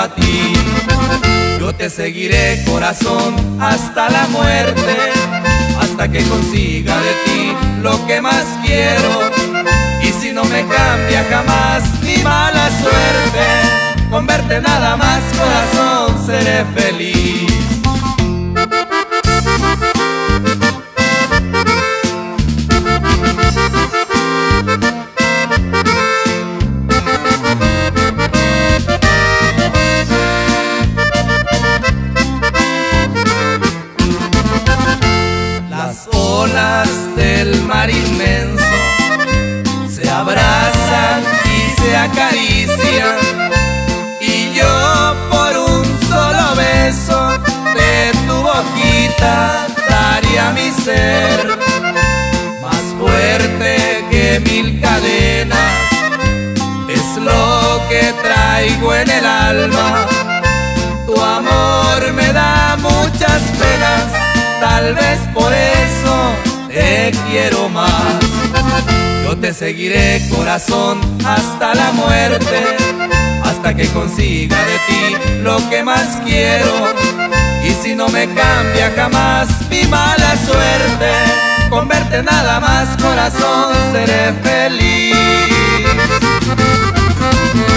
a ti. Yo te seguiré, corazón, hasta la muerte, hasta que consiga de ti lo que más quiero. Y si no me cambia jamás mi mala suerte, con verte nada más, corazón, seré feliz. Las olas del mar inmenso se abrazan y se acarician, y yo por un solo beso de tu boquita daría mi ser. Más fuerte que 1000 cadenas es lo que traigo en el alma. Tu amor me da muchas penas, tal vez por eso te quiero más. Yo te seguiré, corazón, hasta la muerte, hasta que consiga de ti lo que más quiero. Y si no me cambia jamás mi mala suerte, con verte nada más, corazón, seré feliz.